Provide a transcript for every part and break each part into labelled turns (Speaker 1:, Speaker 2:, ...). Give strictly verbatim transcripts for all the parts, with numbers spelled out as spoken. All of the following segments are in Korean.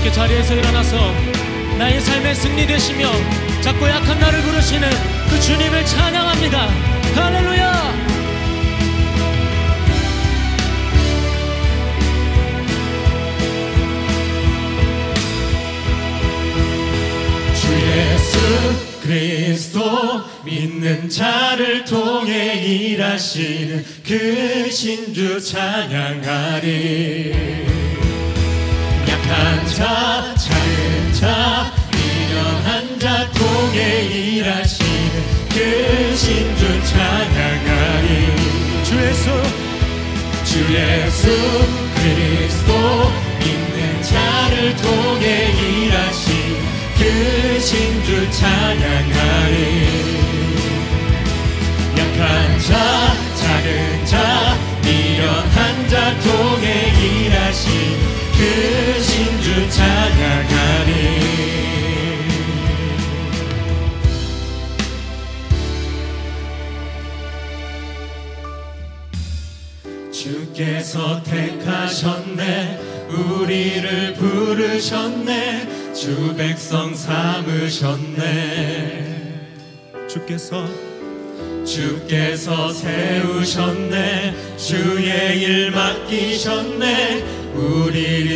Speaker 1: 함께 자리에서 일어나서 나의 삶의 승리 되시며 작고 약한 나를 부르시는 그 주님을 찬양합니다. 할렐루야.
Speaker 2: 예수 그리스도 믿는 자를 통해 일하시는 그 신주 찬양하리. 약한 자 작은 자 미련한 자 통해 일하시는 그 신주 찬양하리. 주 예수 주 예수 그리스도 믿는 자를 통해 일하시는 그 신주 찬양하리. 약한 자 작은 자 미련한 자 통해 일하신 그 신주 찬양하리. 주께서 택하셨네 우리를 부르셨네 주 백성 삼으셨네. 주께서 주께서 세우셨네 주의 일 맡기셨네 우리를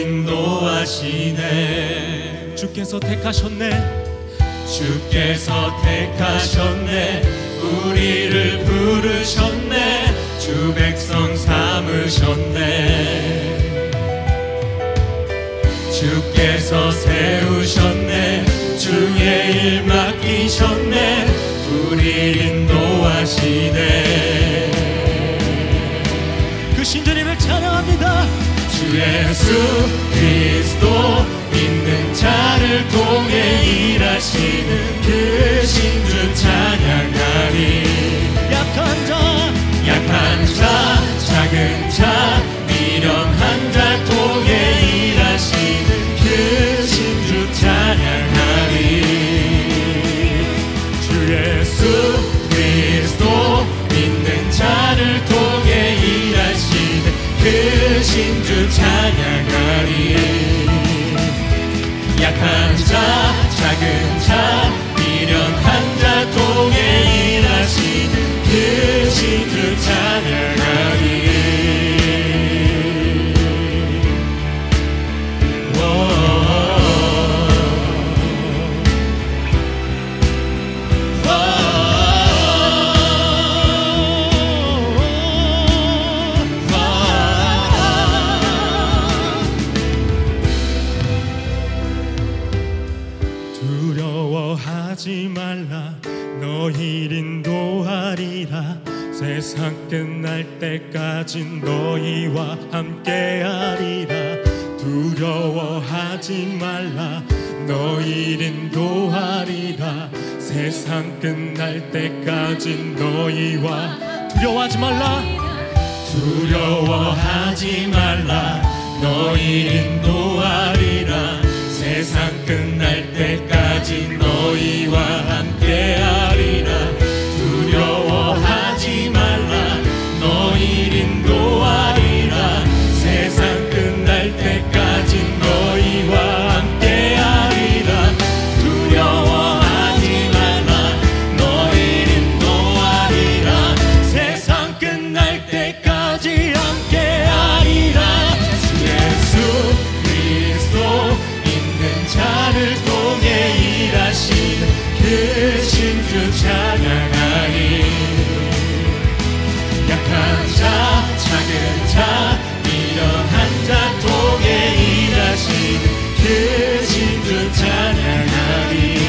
Speaker 2: 인도하시네. 주께서 택하셨네 주께서 택하셨네 우리를 부르셨네 주 백성 삼으셨네. 주께서 세우셨네 주의 일 맡기셨네 우리를 인도하시네. 그 신주님을 찬양합니다. 주 예수 그리스도 믿는 자를 통해 일하시는 그 신주 찬양하리. 약한 자 약한 자 작은 자 미련한 자 통해 일하시는 그 신주 찬양하리. 주 예수 그리스도 믿는 자를 통해 일하시는 그 신주 찬양하리. 약한 자 작은 자 미련한 자 통해 일하시는 그 신주 찬양하리. 두려워하지 말라 너희를 인도하리라. 세상 끝날 때까지 너희와 함께하리라. 두려워하지 말라 너희를 인도하리라. 세상 끝날 때까지 너희와 두려워하지 말라 두려워하지 말라 너희를 인도하리라. 세상 끝날 때까지 너희와 함께하리라. 두려워하지 말라 너희를 인도하리라. 세상 끝날 때까지 너희와 함께하리라. 두려워하지 말라 너희를 인도하리라. 세상 끝날 때까지 함께하리라. 주 예수 그리스도 믿는 자를 통해 일하시는 그 신주 찬양하리. 약한 자 작은 자 미련한 자 통해 일하시는 그 신주 찬양하리.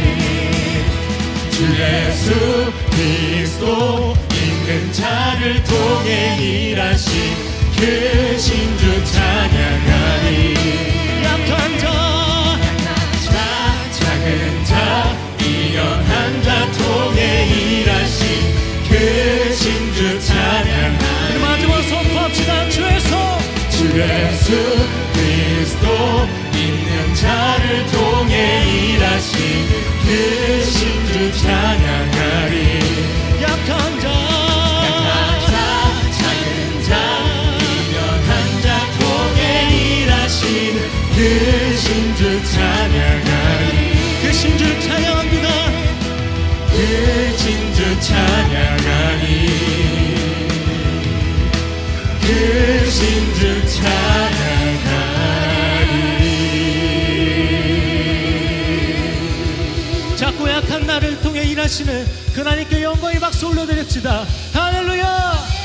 Speaker 2: 주 예수 그리스도 믿는 자를 통해 일하신 그 신주 찬양하리. 약한 자 작은 자 미련한 자 통해 일하신 그 신주 찬양하리. 마지막 선포합시다. 주 예수 주 예수 그리스도 믿는 자를 통해 일하신 그 신주 찬양하리. 약한 자 작은 자 미련한 자 통해 일하신 크신 주 찬양하리
Speaker 1: 크신 주 찬양합니다.
Speaker 2: 크신 주 찬양하리 크신 주 찬양하리.
Speaker 1: 작고 약한 나를 통해 일하시는 그 하나님께 영광의 박수 올려드립시다. 할렐루야.